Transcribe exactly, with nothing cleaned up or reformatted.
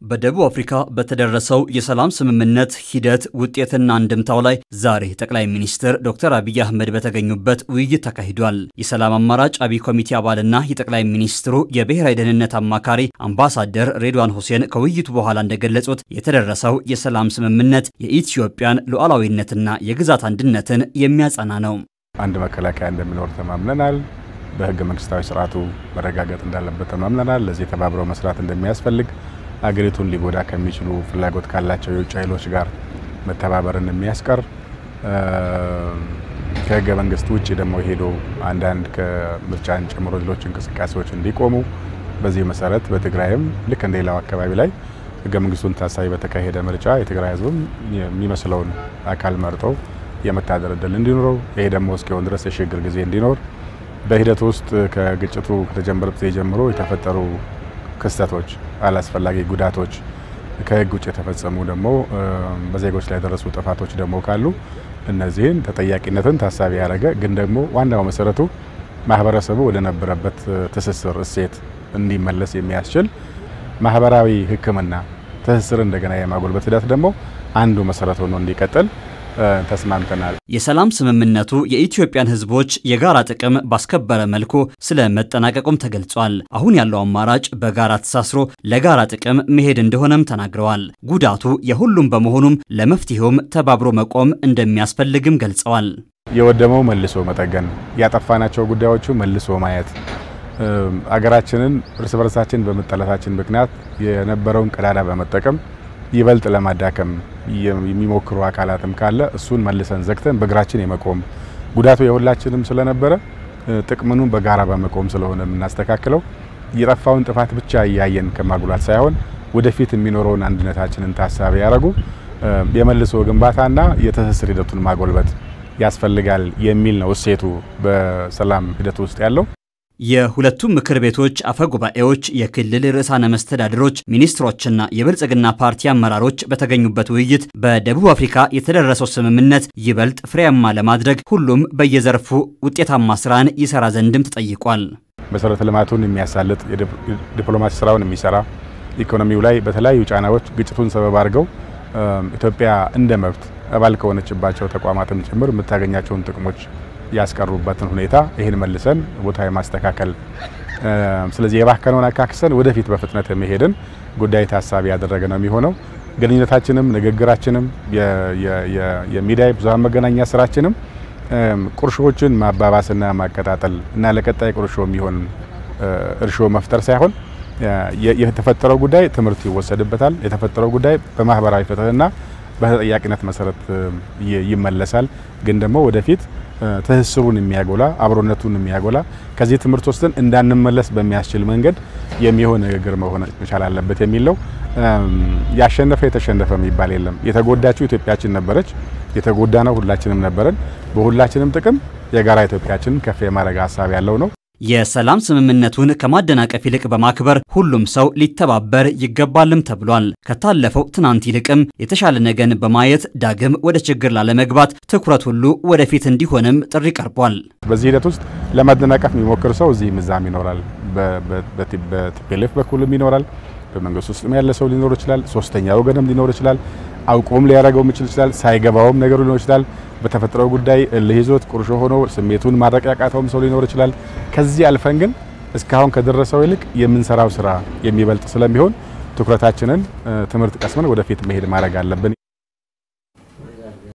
በደቡብ አፍሪካ በተደረሰው የሰላም ስምምነት ሂደት ውጤትና አንድምታው ላይ ዛሬ ጠቅላይ ሚኒስትር ዶክተር አብይ አህመድ በተገኙበት ውይይት ተካሂዷል። የሰላም አማራጭ አብይ ኮሚቴ አባልና የጠቅላይ ሚኒስትሩ የብሔራዊ ደህንነት አማካሪ አምባሳደር ሬድዋን ሁሴን ከውይይቱ በኋላ እንደገለጹት የተደረሰው የሰላም ስምምነት የኢትዮጵያን ሉዓላዊነትና የግዛት አንድነትን የሚያጸና ነው። አንድ መከላከያ እንደሚኖር ተማምነናል። በህገ መንግስታዊ ስርዓቱ መረጋገጥ እንዳለበት ተማምነናል። ለዚህ ተባብረው መስራት እንደሚያስፈልግ አገሪቱን ሊጎዳ ከሚችሉ ፍላጎት ካላቸው የውጭ ኃይሎች ጋር መተባበርን የሚያስቀር ከህገ መንግስቱ ውጪ ደግሞ ሄዶ አንዳንድ ከምርጫን ጨምሮ ሌሎች እንቅስቃሴዎች እንዲቆሙ በዚህ መሰረት በትግራይም ልክ እንደሌላው አካባቢ ላይ ህገ መንግስቱን ታሳቢ በተካሄደ ምርጫ የትግራይ ህዝብም የሚመስለውን አካል መርጦ የመታደር ዕድል እንዲኖረው ይሄ ደግሞ እስኪሆን ድረስ የሽግግር ጊዜ እንዲኖር በሂደት ውስጥ ከግጭቱ ከተጀመረ ጊዜ ጀምሮ የተፈጠሩ ክስተቶች አላስፈላጊ ጉዳቶች ከህግ ውጭ የተፈጸሙ ደግሞ በዜጎች ላይ ደረሱ ጥፋቶች ደግሞ ካሉ እነዚህን ተጠያቂነትን ታሳቢ ያደረገ ግን ደግሞ ዋናው መሰረቱ ማህበረሰቡ ወደ ነበረበት ትስስር እሴት እንዲመለስ የሚያስችል ማህበራዊ ህክምና ትስስር እንደገና የማጎልበት ሂደት ደግሞ አንዱ መሰረት ሆኖ እንዲቀጥል ተስማምተናል። የሰላም ስምምነቱ የኢትዮጵያን ህዝቦች የጋራ ጥቅም ባስከበረ መልኩ ስለ መጠናቀቁም ተገልጿል። አሁን ያለው አማራጭ በጋራ ተሳስሮ ለጋራ ጥቅም መሄድ እንደሆነም ተናግረዋል። ጉዳቱ የሁሉም በመሆኑም ለመፍትሄውም ተባብሮ መቆም እንደሚያስፈልግም ገልጸዋል። የወደመው መልሶ መጠገን፣ ያጠፋናቸው ጉዳዮቹ መልሶ ማየት፣ አገራችንን እርስ በርሳችን በመጠላታችን ምክንያት የነበረውን ቀዳዳ በመጠቀም ይበልጥ ለማዳከም የሚሞክሩ አካላትም ካለ እሱን መልሰን ዘግተን በእግራችን የመቆም ጉዳቱ የሁላችንም ስለነበረ ጥቅሙን በጋራ በመቆም ስለሆነ እናስተካክለው የጠፋውን ጥፋት ብቻ ያያየን ከማጉላት ሳይሆን ወደፊት የሚኖረውን አንድነታችንን ታሳቢ ያደረጉ የመልሶ ግንባታና የትስስር ሂደቱን ማጎልበት ያስፈልጋል የሚል ነው እሴቱ በሰላም ሂደት ውስጥ ያለው። የሁለቱም ምክር ቤቶች አፈጉባኤዎች፣ የክልል ርዕሳነ መስተዳድሮች፣ ሚኒስትሮችና የብልጽግና ፓርቲ አመራሮች በተገኙበት ውይይት በደቡብ አፍሪካ የተደረሰው ስምምነት ይበልጥ ፍሬያማ ለማድረግ ሁሉም በየዘርፉ ውጤታማ ስራን ይሰራ ዘንድም ተጠይቋል። መሰረተ ልማቱን የሚያሳልጥ የዲፕሎማሲ ስራውን የሚሰራ ኢኮኖሚው ላይ በተለያዩ ጫናዎች ግጭቱን ሰበብ አድርገው ኢትዮጵያ እንደ መብት አባል ከሆነችባቸው ተቋማትም ጭምር የምታገኛቸውን ጥቅሞች ያስቀሩበትን ሁኔታ ይሄን መልሰን ቦታ የማስተካከል ስለዚህ የባከነውን አካክሰን ወደፊት በፍጥነት የሚሄድን ጉዳይ ታሳቢ ያደረገ ነው የሚሆነው። ግንኙነታችንም ንግግራችንም የሚዲያ ብዙሃን መገናኛ ስራችንም ቁርሾችን ማባባስና ማቀጣጠል እና ለቀጣይ ቁርሾ የሚሆን እርሾ መፍጠር ሳይሆን የተፈጠረው ጉዳይ ትምህርት ይወሰድበታል። የተፈጠረው ጉዳይ በማህበራዊ ፍትህና በተጠያቂነት መሰረት ይመለሳል። ግን ደግሞ ወደፊት ትስስሩን የሚያጎላ አብሮነቱን የሚያጎላ ከዚህ ትምህርት ወስደን እንዳንመለስ በሚያስችል መንገድ የሚሆን ንግግር መሆን መቻል አለበት የሚል ነው። ያሸነፈ የተሸነፈ የሚባል የለም። የተጎዳችው ኢትዮጵያችን ነበረች፣ የተጎዳነው ሁላችንም ነበረን። በሁላችንም ጥቅም የጋራ ኢትዮጵያችንን ከፍ የማድረግ ሐሳብ ያለው ነው። የሰላም ስምምነቱን ከማደናቀፍ ይልቅ በማክበር ሁሉም ሰው ሊተባበር ይገባልም ተብሏል። ከታለፈው ትናንት ይልቅም የተሻለ ነገን በማየት ዳግም ወደ ችግር ላለመግባት ትኩረት ሁሉ ወደፊት እንዲሆንም ጥሪ ቀርቧል። በዚህ ሂደት ውስጥ ለማደናቀፍ የሚሞክር ሰው እዚህ ምዛም ይኖራል፣ በቲፒኤልኤፍ በኩልም ይኖራል፣ በመንግስት ውስጥም ያለ ሰው ሊኖር ይችላል፣ ሶስተኛ ወገንም ሊኖር ይችላል፣ አውቆም ሊያረጋው ይችላል፣ ሳይገባውም ነገር ሊኖር ይችላል። በተፈጠረው ጉዳይ ለይዞት ቁርሾ ሆኖ ስሜቱን ማድረቅ ያቃተውም ሰው ሊኖር ይችላል። ከዚህ አልፈን ግን እስካሁን ከደረሰው ይልቅ የምንሰራው ስራ የሚበልጥ ስለሚሆን ትኩረታችንን ትምህርት ቀስመን ወደፊት መሄድ ማድረግ አለብን።